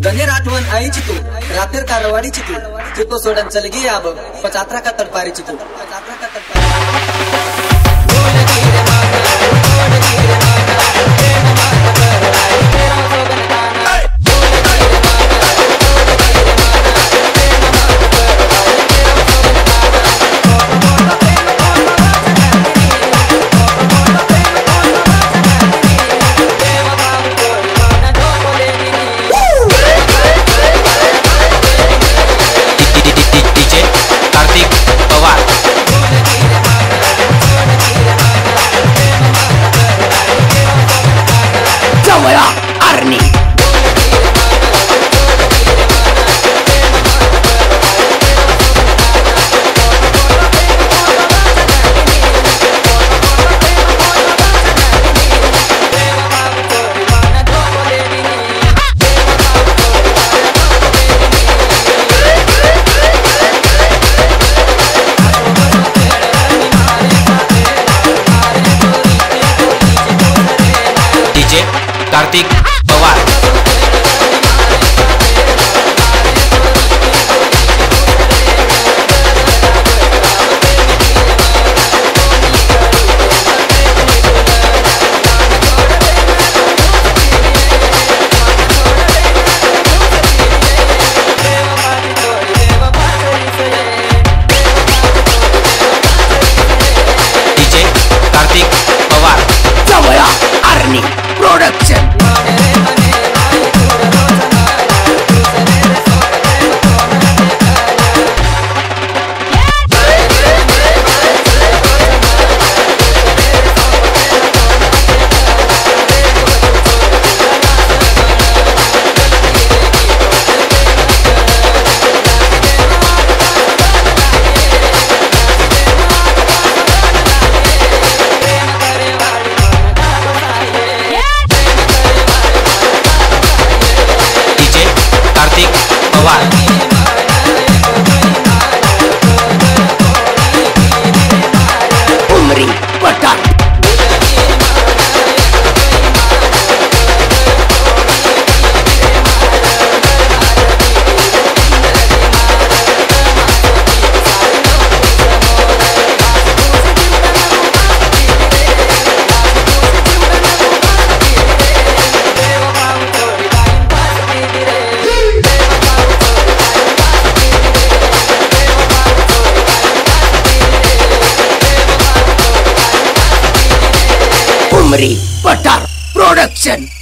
गनेर आठवण आईची तू रात्र का रवाडीची तू तो सोडन चल गई अब पचात्रा का तड़पारीची तू कार्तिक पवार डीजे कार्तिक पवार जवया आर्नी प्रोडक्शन उमरी पठार उमरी पठार प्रोडक्शन।